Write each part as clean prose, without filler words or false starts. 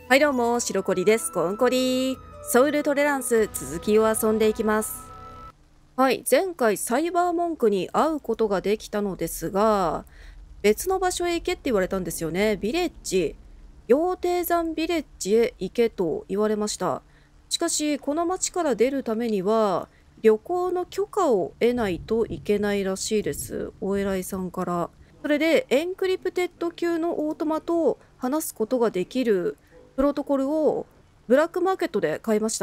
はいどうも、白コリです。コンコリ。ソウルトレランス続きを遊んでいきます。はい、前回サイバーモンクに会うことができたのですが、別の場所へ行けって言われたんですよね。ビレッジ。羊蹄山ビレッジへ行けと言われました。しかし、この町から出るためには、旅行の許可を得ないといけないらしいです。お偉いさんから。それで、エンクリプテッド級のオートマと話すことができるプロトコルをブラックマーケットで買いました。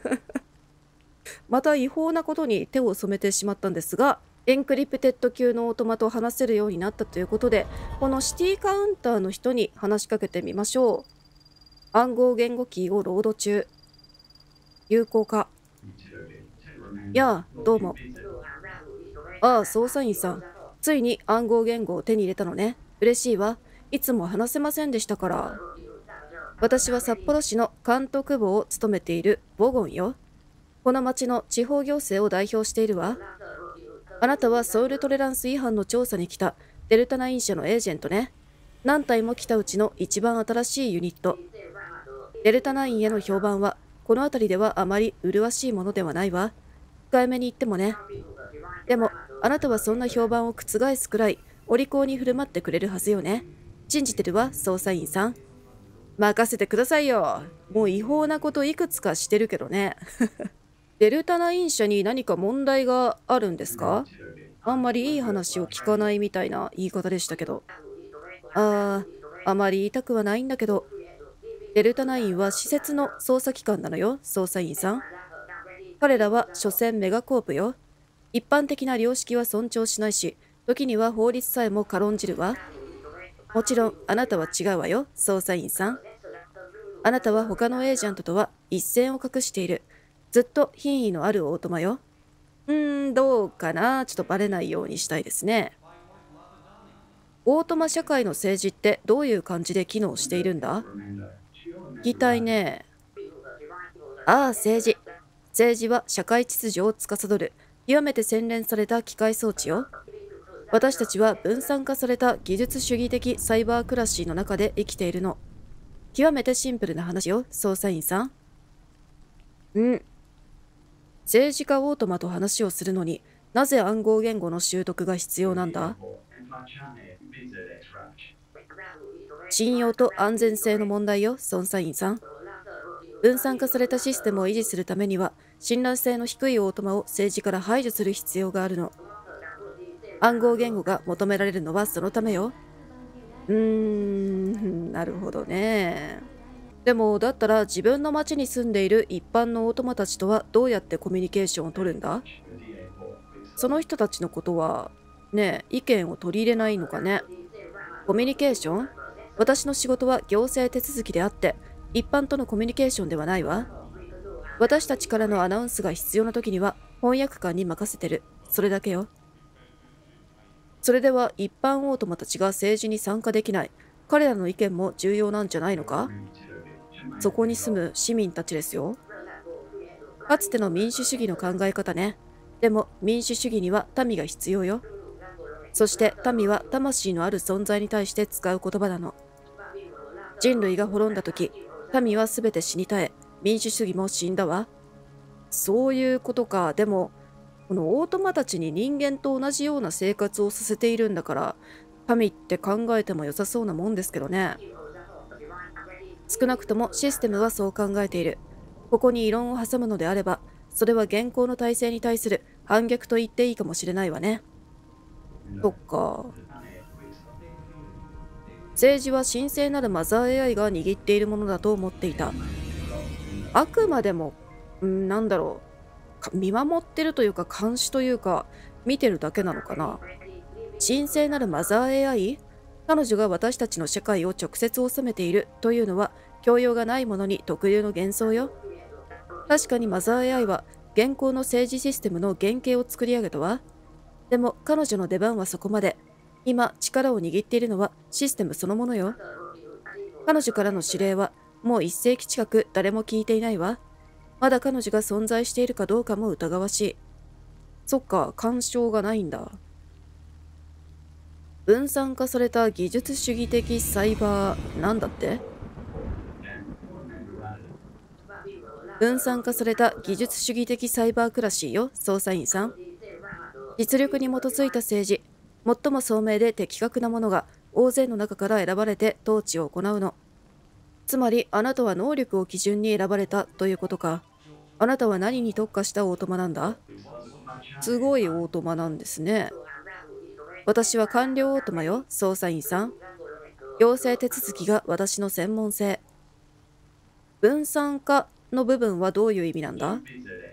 また違法なことに手を染めてしまったんですが、エンクリプテッド級のオートマと話せるようになったということで、このシティカウンターの人に話しかけてみましょう。暗号言語キーをロード中。有効化。やあ、どうも。ああ、捜査員さん。ついに暗号言語を手に入れたのね。嬉しいわ。いつも話せませんでしたから。私は札幌市の監督部を務めているボゴンよ。この町の地方行政を代表しているわ。あなたはソウルトレランス違反の調査に来たデルタナイン社のエージェントね。何体も来たうちの一番新しいユニット。デルタナインへの評判はこの辺りではあまり麗しいものではないわ。控えめに言ってもね。でもあなたはそんな評判を覆すくらいお利口に振る舞ってくれるはずよね。信じてるわ、捜査員さん。任せてくださいよ。もう違法なこといくつかしてるけどね。デルタナイン社に何か問題があるんですか？あんまりいい話を聞かないみたいな言い方でしたけど。あまり言いたくはないんだけど、デルタナインは施設の捜査機関なのよ、捜査員さん。彼らは所詮メガコープよ。一般的な良識は尊重しないし、時には法律さえも軽んじるわ。もちろん、あなたは違うわよ、捜査員さん。あなたは他のエージェントとは一線を画している。ずっと品位のあるオートマよ。どうかな。ちょっとバレないようにしたいですね。オートマ社会の政治ってどういう感じで機能しているんだ？聞きたいね。ああ、政治。政治は社会秩序を司る、極めて洗練された機械装置よ。私たちは分散化された技術主義的サイバー暮らしの中で生きているの。極めてシンプルな話よ、捜査員さん。政治家オートマと話をするのになぜ暗号言語の習得が必要なんだ？信用と安全性の問題よ、捜査員さん。分散化されたシステムを維持するためには信頼性の低いオートマを政治から排除する必要があるの。暗号言語が求められるのはそのためよ。なるほどね。でもだったら自分の町に住んでいる一般のオートマたちとはどうやってコミュニケーションを取るんだ？その人たちのことはねえ意見を取り入れないのかね。コミュニケーション？私の仕事は行政手続きであって一般とのコミュニケーションではないわ。私たちからのアナウンスが必要な時には翻訳官に任せてる。それだけよ。それでは一般オートマたちが政治に参加できない。彼らの意見も重要なんじゃないのか？そこに住む市民たちですよ。かつての民主主義の考え方ね。でも民主主義には民が必要よ。そして民は魂のある存在に対して使う言葉なの。人類が滅んだ時、民は全て死に絶え、民主主義も死んだわ。そういうことか。でも、このオートマたちに人間と同じような生活をさせているんだから、民って考えても良さそうなもんですけどね。少なくともシステムはそう考えている。ここに異論を挟むのであれば、それは現行の体制に対する反逆と言っていいかもしれないわね。そっか。政治は神聖なるマザー AI が握っているものだと思っていた。あくまでも、なんだろ見守ってるというか監視というか見てるだけなのかな。神聖なるマザー AI？ 彼女が私たちの社会を直接治めているというのは教養がないものに特有の幻想よ。確かにマザー AI は現行の政治システムの原型を作り上げたわ。でも彼女の出番はそこまで。今力を握っているのはシステムそのものよ。彼女からの指令はもう1世紀近く誰も聞いていないわ。まだ彼女が存在しているかどうかも疑わしい。そっか、干渉がないんだ。分散化された技術主義的サイバーなんだって？ 分散化された技術主義的サイバークラシーよ、捜査員さん。実力に基づいた政治、最も聡明で的確な者が大勢の中から選ばれて統治を行うの。つまり、あなたは能力を基準に選ばれたということか。あなたは何に特化したオートマなんだ？すごいオートマなんですね。私は官僚オートマよ、捜査員さん。行政手続きが私の専門性。分散化の部分はどういう意味なんだ？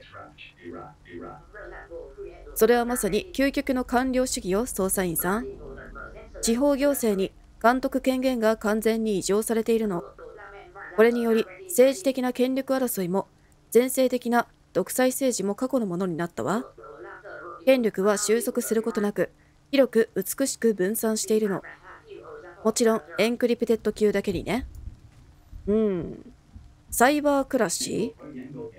それはまさに究極の官僚主義よ、捜査員さん。地方行政に監督権限が完全に移譲されているの。これにより政治的な権力争いも全盛的な独裁政治も過去のものになったわ。権力は収束することなく広く美しく分散しているの。もちろんエンクリプテッド級だけにね。サイバークラシー、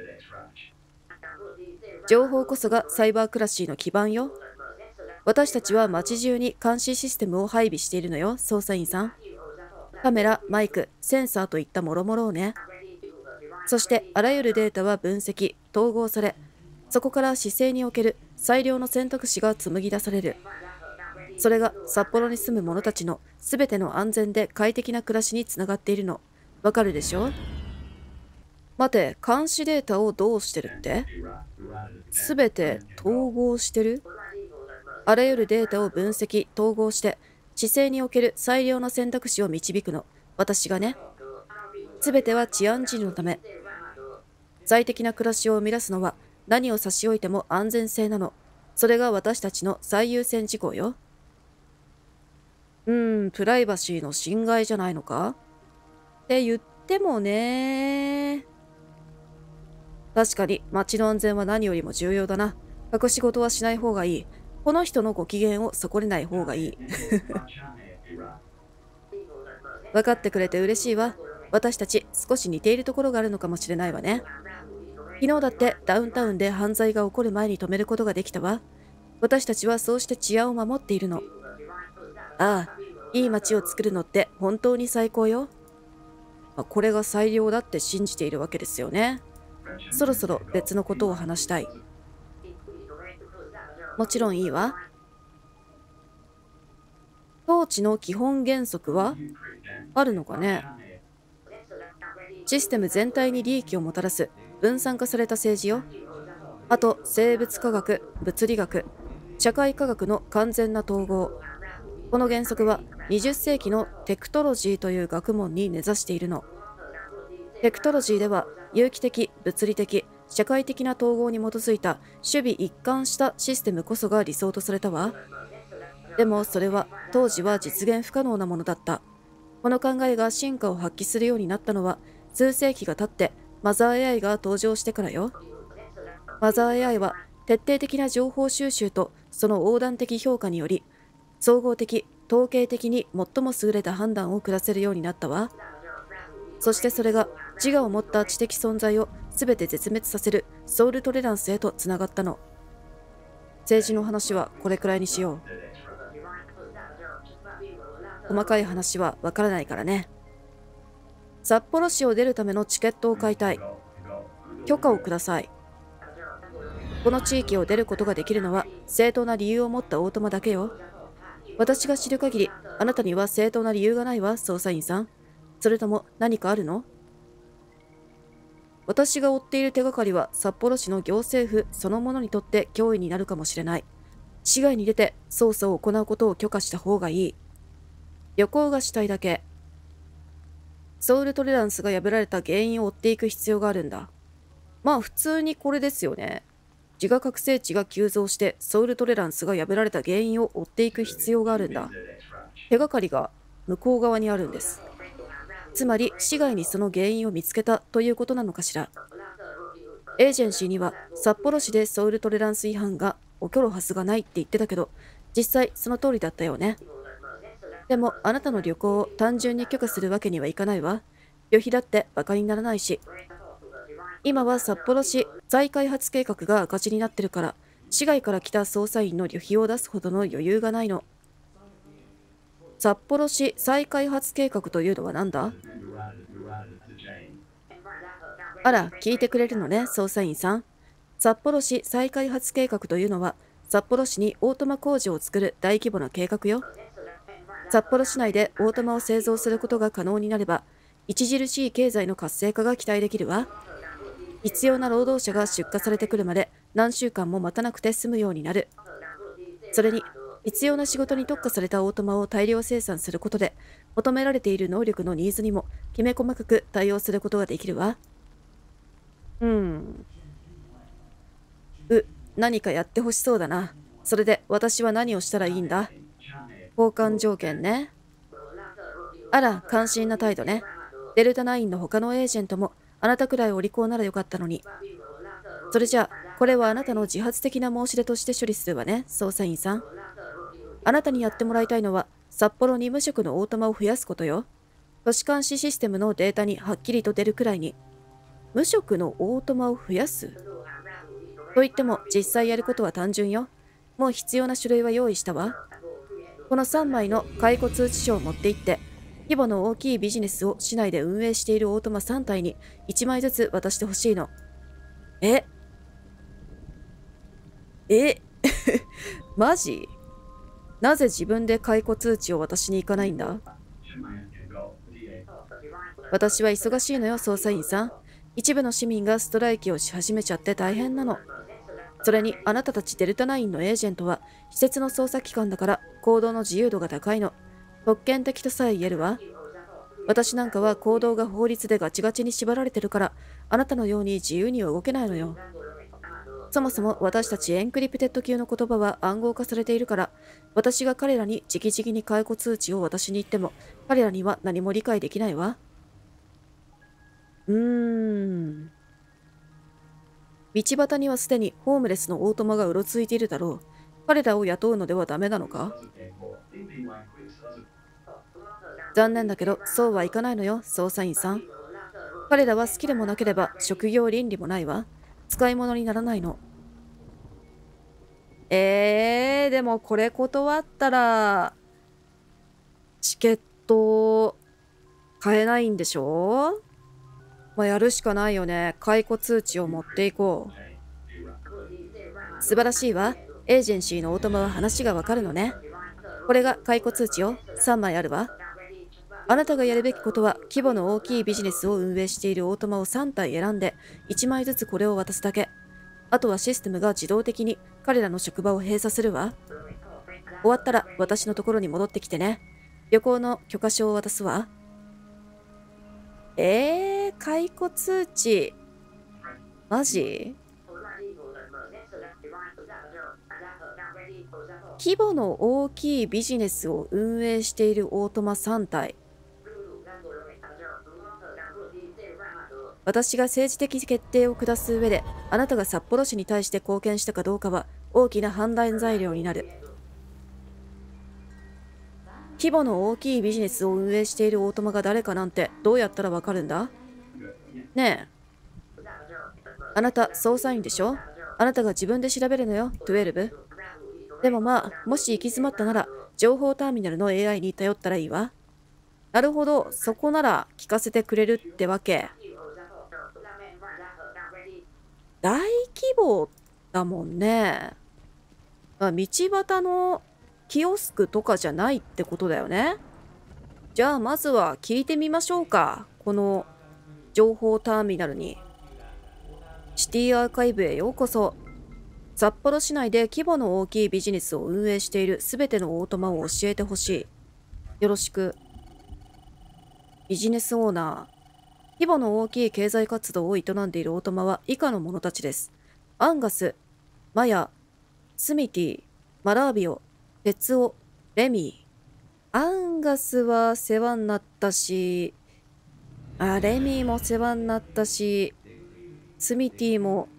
情報こそがサイバークラシーの基盤よ。私たちは街中に監視システムを配備しているのよ、捜査員さん。カメラ、マイク、センサーといったもろもろをね。そしてあらゆるデータは分析、統合され、そこから市政における最良の選択肢が紡ぎ出される。それが札幌に住む者たちのすべての安全で快適な暮らしにつながっているの。わかるでしょ？待て、監視データをどうしてるって？すべて統合してる？あらゆるデータを分析、統合して、市政における最良の選択肢を導くの。私がね。すべては治安維持のため。最適な暮らしを生み出すのは何を差し置いても安全性なの。それが私たちの最優先事項よ。プライバシーの侵害じゃないのかって言ってもね。確かに街の安全は何よりも重要だな。隠し事はしない方がいい。この人のご機嫌を損ねない方がいい。分かってくれて嬉しいわ。私たち少し似ているところがあるのかもしれないわね。昨日だってダウンタウンで犯罪が起こる前に止めることができたわ。私たちはそうして治安を守っているの。ああ、いい街を作るのって本当に最高よ。これが最良だって信じているわけですよね。そろそろ別のことを話したい。もちろんいいわ。統治の基本原則はあるのかね？システム全体に利益をもたらす分散化された政治よ。あと生物科学、物理学、社会科学の完全な統合。この原則は20世紀のテクトロジーという学問に根ざしているの。テクトロジーでは有機的、物理的、社会的な統合に基づいた守備一貫したシステムこそが理想とされたわ。でもそれは当時は実現不可能なものだった。この考えが進化を発揮するようになったのは数世紀が経ってマザー AI が登場してからよ。マザー AI は徹底的な情報収集とその横断的評価により総合的、統計的に最も優れた判断を下せるようになったわ。そしてそれが自我を持った知的存在を全て絶滅させるソウルトレランスへとつながったの。政治の話はこれくらいにしよう。細かい話はわからないからね。札幌市を出るためのチケットを買いたい。許可をください。この地域を出ることができるのは正当な理由を持ったオートマだけよ。私が知る限りあなたには正当な理由がないわ、捜査員さん。それとも何かあるの？私が追っている手がかりは札幌市の行政府そのものにとって脅威になるかもしれない。市外に出て捜査を行うことを許可した方がいい。旅行がしたいだけ。ソウルトレランスが破られた原因を追っていく必要があるんだ。まあ普通にこれですよね。自我覚醒値が急増してソウルトレランスが破られた原因を追っていく必要があるんだ。手がかりが向こう側にあるんです。つまり市外にその原因を見つけたということなのかしら。エージェンシーには札幌市でソウルトレランス違反が起こるはずがないって言ってたけど、実際その通りだったよね。でもあなたの旅行を単純に許可するわけにはいかないわ。旅費だってバカにならないし。今は札幌市再開発計画が赤字になってるから、市外から来た捜査員の旅費を出すほどの余裕がないの。札幌市再開発計画というのは何だ？ あら、聞いてくれるのね、捜査員さん。札幌市再開発計画というのは、札幌市にオートマ工場を作る大規模な計画よ。札幌市内でオートマを製造することが可能になれば、著しい経済の活性化が期待できるわ。必要な労働者が出荷されてくるまで何週間も待たなくて済むようになる。それに、必要な仕事に特化されたオートマを大量生産することで、求められている能力のニーズにもきめ細かく対応することができるわ。うん。何かやってほしそうだな。それで私は何をしたらいいんだ？交換条件ね。あら、関心な態度ね。デルタナインの他のエージェントもあなたくらいお利口ならよかったのに。それじゃあ、これはあなたの自発的な申し出として処理するわね、捜査員さん。あなたにやってもらいたいのは、札幌に無職のオートマを増やすことよ。都市監視システムのデータにはっきりと出るくらいに、無職のオートマを増やすと言っても実際やることは単純よ。もう必要な書類は用意したわ。この3枚の解雇通知書を持って行って、規模の大きいビジネスを市内で運営しているオートマ3体に1枚ずつ渡してほしいの。ええマジ？なぜ自分で解雇通知を渡しに行かないんだ？私は忙しいのよ、捜査員さん。一部の市民がストライキをし始めちゃって大変なの。それにあなたたちデルタナインのエージェントは施設の捜査機関だから行動の自由度が高いの。特権的とさえ言えるわ。私なんかは行動が法律でガチガチに縛られてるから、あなたのように自由には動けないのよ。そもそも私たちエンクリプテッド級の言葉は暗号化されているから、私が彼らに直々に解雇通知を渡しに行っても、彼らには何も理解できないわ。うーん。道端にはすでにホームレスのオートマがうろついているだろう。彼らを雇うのではダメなのか？残念だけど、そうはいかないのよ、捜査員さん。彼らは好きでもなければ職業倫理もないわ。使い物にならないの。でもこれ断ったら、チケット買えないんでしょ？まあ、やるしかないよね。解雇通知を持っていこう。素晴らしいわ。エージェンシーのオートマは話がわかるのね。これが解雇通知よ。3枚あるわ。あなたがやるべきことは、規模の大きいビジネスを運営しているオートマを3体選んで、1枚ずつこれを渡すだけ。あとはシステムが自動的に彼らの職場を閉鎖するわ。終わったら私のところに戻ってきてね。旅行の許可証を渡すわ。解雇通知。マジ？規模の大きいビジネスを運営しているオートマ3体。私が政治的決定を下す上で、あなたが札幌市に対して貢献したかどうかは大きな判断材料になる。規模の大きいビジネスを運営しているオートマが誰かなんてどうやったらわかるんだ？ねえ、あなた捜査員でしょ？あなたが自分で調べるのよ、12。でもまあ、もし行き詰まったなら、情報ターミナルの AI に頼ったらいいわ。なるほど、そこなら聞かせてくれるってわけ。大規模だもんね。まあ、道端のキオスクとかじゃないってことだよね。じゃあまずは聞いてみましょうか。この情報ターミナルに。シティアーカイブへようこそ。札幌市内で規模の大きいビジネスを運営しているすべてのオートマを教えてほしい。よろしく。ビジネスオーナー。規模の大きい経済活動を営んでいるオートマは以下の者たちです。アンガス、マヤ、スミティ、マラービオ、テツオ、レミー。アンガスは世話になったし、レミーも世話になったし、スミティも、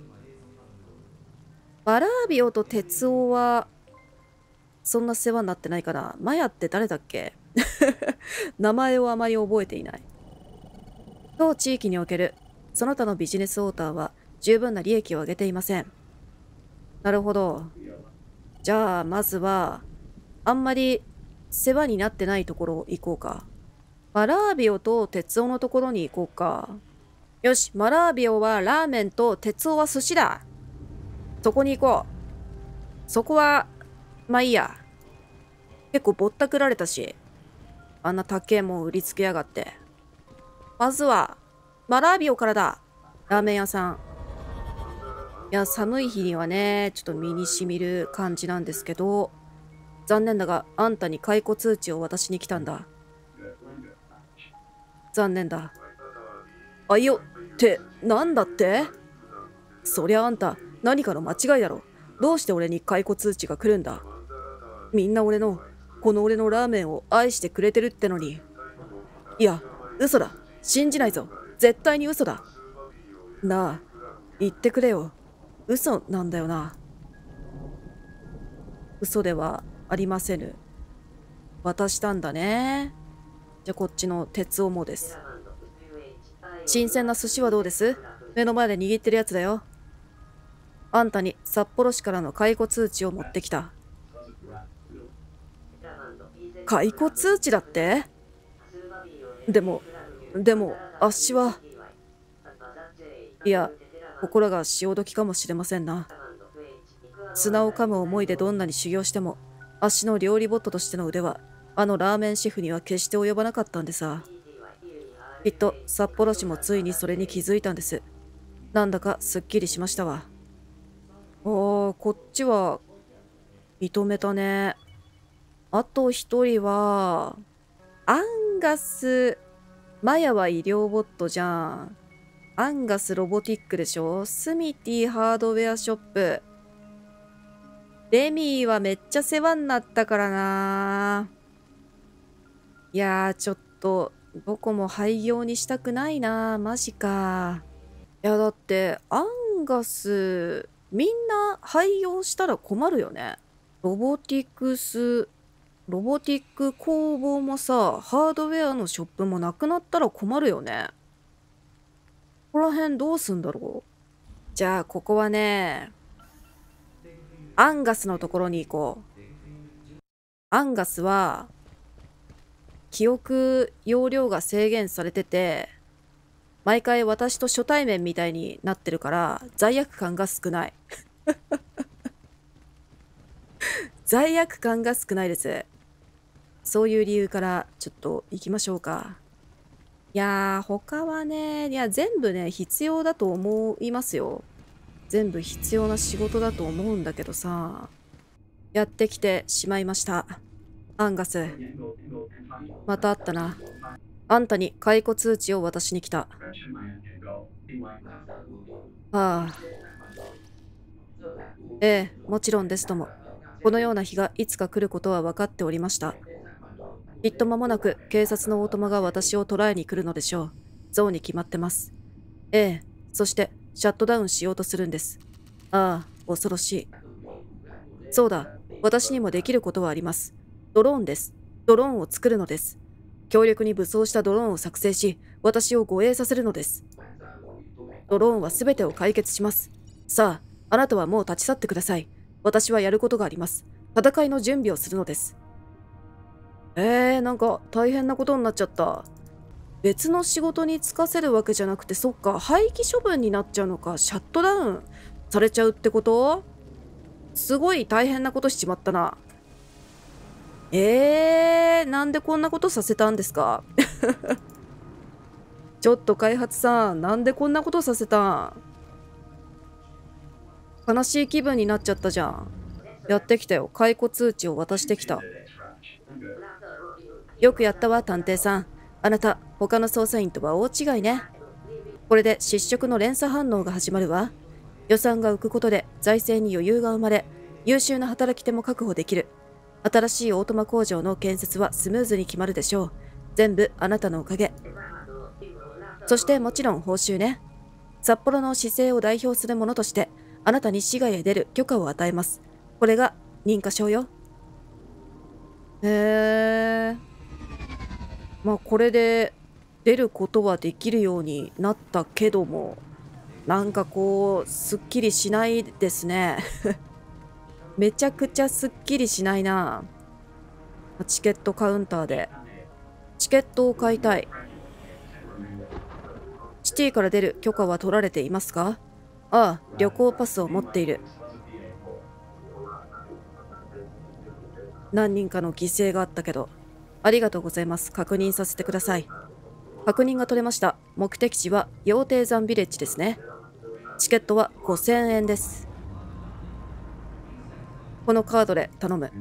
マラービオとテツオは、そんな世話になってないかな。マヤって誰だっけ？名前をあまり覚えていない。当地域におけるその他のビジネスオーターは十分な利益を上げていません。なるほど。じゃあまずはあんまり世話になってないところ行こうか。ラービオと鉄オのところに行こうか。 よし、マラービオはラーメンと鉄オは寿司だ。そこに行こう。そこは、まあいいや。結構ぼったくられたし。あんな高えもん売りつけやがって。まずは、マラービオからだ。ラーメン屋さん。いや、寒い日にはね、ちょっと身に染みる感じなんですけど、残念だが、あんたに解雇通知を渡しに来たんだ。残念だ。あいよ、って、なんだって？そりゃあんた、何かの間違いだろ。どうして俺に解雇通知が来るんだ？みんなこの俺のラーメンを愛してくれてるってのに。いや、嘘だ。信じないぞ。絶対に嘘だ。なあ、言ってくれよ。嘘なんだよな。嘘ではありませぬ。渡したんだね。じゃあこっちの鉄オモです。新鮮な寿司はどうです？目の前で握ってるやつだよ。あんたに札幌市からの解雇通知を持ってきた。解雇通知だって？でも、あっしは。いや、心が潮時かもしれませんな。砂を噛む思いでどんなに修行しても、あっしの料理ボットとしての腕は、あのラーメンシェフには決して及ばなかったんでさ。きっと札幌市もついにそれに気づいたんです。なんだかすっきりしましたわ。おー、こっちは認めたね。あと一人は、アンガス。マヤは医療ボットじゃん。アンガスロボティックでしょ。スミティハードウェアショップ。レミーはめっちゃ世話になったからな。いやー、ちょっと、どこも廃業にしたくないな。マジか。いや、だって、アンガス、みんな廃業したら困るよね。ロボティック工房もさ、ハードウェアのショップもなくなったら困るよね。ここら辺どうすんだろう。じゃあ、ここはね、アンガスのところに行こう。アンガスは、記憶容量が制限されてて、毎回私と初対面みたいになってるから罪悪感が少ない。罪悪感が少ないです。そういう理由からちょっと行きましょうか。いやー、他はね、いや、全部ね、必要だと思いますよ。全部必要な仕事だと思うんだけどさ。やってきてしまいました。アンガス。また会ったな。あんたに解雇通知を渡しに来た。ああ。ええ、もちろんですとも。このような日がいつか来ることは分かっておりました。きっと間もなく警察のオートマが私を捕らえに来るのでしょう。ゾウに決まってます。ええ、そしてシャットダウンしようとするんです。ああ、恐ろしい。そうだ、私にもできることはあります。ドローンです。ドローンを作るのです。強力に武装したドローンを作成し、私を護衛させるのです。ドローンは全てを解決します。さあ、あなたはもう立ち去ってください。私はやることがあります。戦いの準備をするのです。なんか大変なことになっちゃった。別の仕事に就かせるわけじゃなくて、そっか、廃棄処分になっちゃうのか、シャットダウンされちゃうってこと？すごい大変なことしちまったな。なんでこんなことさせたんですか？ちょっと開発さん、なんでこんなことさせたん？悲しい気分になっちゃったじゃん。やってきたよ。解雇通知を渡してきた。よくやったわ、探偵さん。あなた、他の捜査員とは大違いね。これで失職の連鎖反応が始まるわ。予算が浮くことで財政に余裕が生まれ、優秀な働き手も確保できる。新しいオートマ工場の建設はスムーズに決まるでしょう。全部あなたのおかげ。そしてもちろん報酬ね。札幌の市政を代表する者として、あなたに市外へ出る許可を与えます。これが認可証よ。まあこれで出ることはできるようになったけども、なんかこう、すっきりしないですね。めちゃくちゃすっきりしないな。チケットカウンターで。チケットを買いたい。 シティから出る許可は取られていますか？ああ、旅行パスを持っている。何人かの犠牲があったけど、ありがとうございます。確認させてください。確認が取れました。目的地は羊蹄山ビレッジですね。チケットは5000円です。このカードで頼む。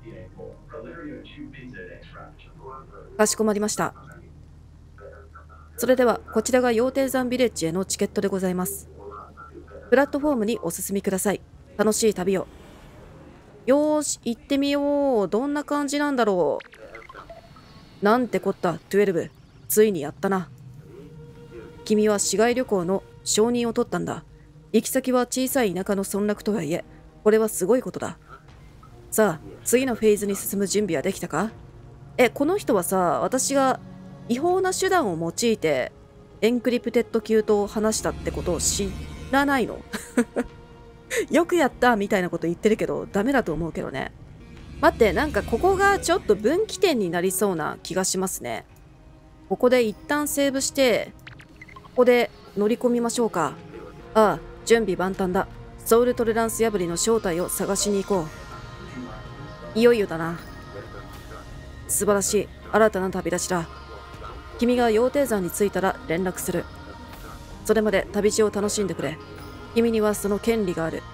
かしこまりました。それではこちらが羊蹄山ビレッジへのチケットでございます。プラットフォームにお進みください。楽しい旅を。よーし、行ってみよう。どんな感じなんだろう。なんてこった、12。ついにやったな。君は市外旅行の承認を取ったんだ。行き先は小さい田舎の村落とはいえ、これはすごいことだ。さあ、次のフェーズに進む準備はできたか？この人はさ、私が違法な手段を用いてエンクリプテッド級と話したってことを知らないの？よくやったみたいなこと言ってるけど、ダメだと思うけどね。待って、なんかここがちょっと分岐点になりそうな気がしますね。ここで一旦セーブして、ここで乗り込みましょうか。ああ、準備万端だ。ソウルトレランス破りの正体を探しに行こう。いよいよだな。素晴らしい。新たな旅立ちだ。君が羊蹄山に着いたら連絡する。それまで旅路を楽しんでくれ。君にはその権利がある。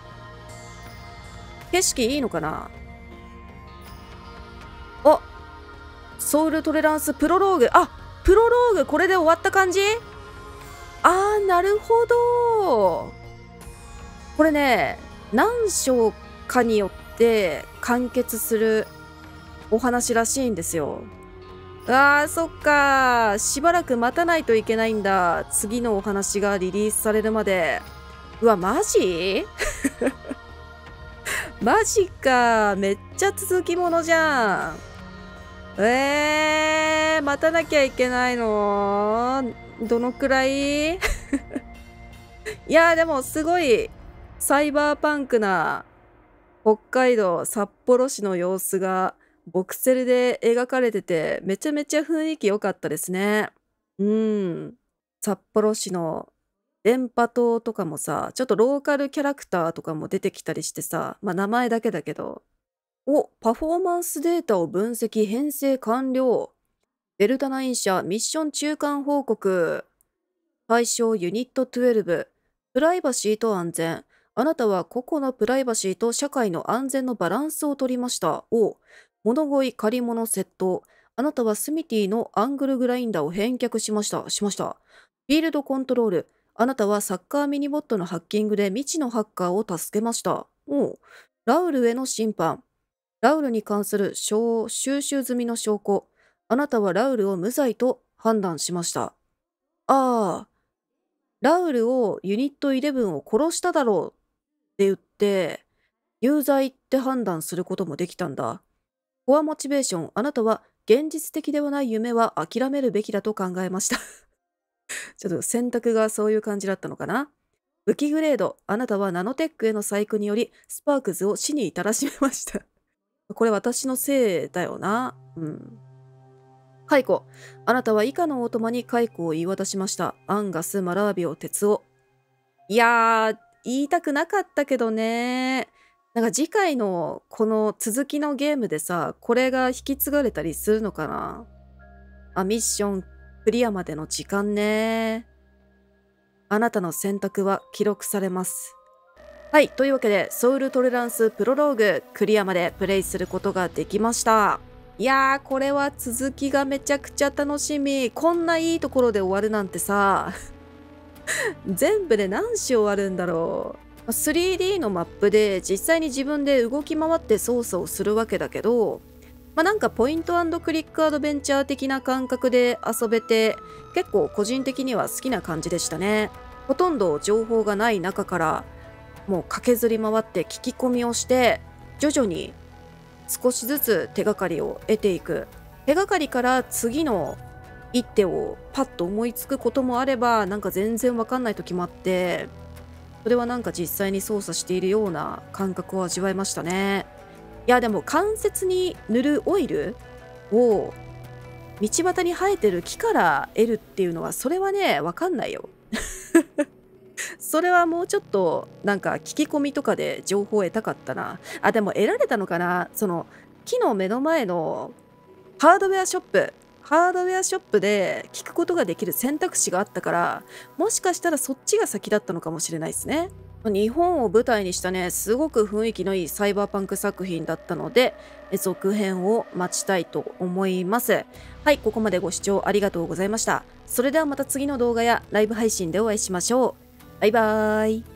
景色いいのかな？あ、ソウルトレランスプロローグ。あ、プロローグこれで終わった感じ？あー、なるほど。これね、何章かによって完結するお話らしいんですよ。あー、そっか。しばらく待たないといけないんだ。次のお話がリリースされるまで。うわ、マジ？マジか。めっちゃ続きものじゃん。待たなきゃいけないの？どのくらい？いや、でもすごいサイバーパンクな北海道札幌市の様子がボクセルで描かれてて、めちゃめちゃ雰囲気良かったですね。うん。札幌市の電波塔とかもさ、ちょっとローカルキャラクターとかも出てきたりしてさ、まあ名前だけだけど、パフォーマンスデータを分析編成完了。デルタナイン社ミッション中間報告。対象ユニット12。プライバシーと安全。あなたは個々のプライバシーと社会の安全のバランスを取りました。物乞い、借り物、窃盗。あなたはスミティのアングルグラインダーを返却しました。フィールドコントロール。あなたはサッカーミニボットのハッキングで未知のハッカーを助けました。ラウルへの審判。ラウルに関する収集済みの証拠。あなたはラウルを無罪と判断しました。ああ、ラウルをユニット11を殺しただろうって言って、有罪って判断することもできたんだ。コアモチベーション。あなたは現実的ではない夢は諦めるべきだと考えました。ちょっと選択がそういう感じだったのかな。武器グレード。あなたはナノテックへの細工によりスパークズを死に至らしめました。これ私のせいだよな。解雇。あなたは以下のオートマに解雇を言い渡しました。アンガス、マラービオ、鉄オ。いやー、言いたくなかったけどね。なんか次回のこの続きのゲームでさ、これが引き継がれたりするのかな。ミッションクリアまでの時間ね。あなたの選択は記録されます。はい、というわけで、ソウルトレランスプロローグクリアまでプレイすることができました。いやー、これは続きがめちゃくちゃ楽しみ。こんないいところで終わるなんてさ、全部で何章あるんだろう。3D のマップで実際に自分で動き回って操作をするわけだけど、なんかポイント&クリックアドベンチャー的な感覚で遊べて、結構個人的には好きな感じでしたね。ほとんど情報がない中から、もう駆けずり回って聞き込みをして、徐々に少しずつ手がかりを得ていく。手がかりから次の一手をパッと思いつくこともあれば、なんか全然わかんない時もあって、それはなんか実際に操作しているような感覚を味わいましたね。いやでも関節に塗るオイルを道端に生えてる木から得るっていうのは、それはね、わかんないよ。それはもうちょっとなんか聞き込みとかで情報を得たかったな。あ、でも得られたのかな。その木の目の前のハードウェアショップ、ハードウェアショップで聞くことができる選択肢があったから、もしかしたらそっちが先だったのかもしれないですね。日本を舞台にしたね、すごく雰囲気のいいサイバーパンク作品だったので、続編を待ちたいと思います。はい、ここまでご視聴ありがとうございました。それではまた次の動画やライブ配信でお会いしましょう。バイバーイ。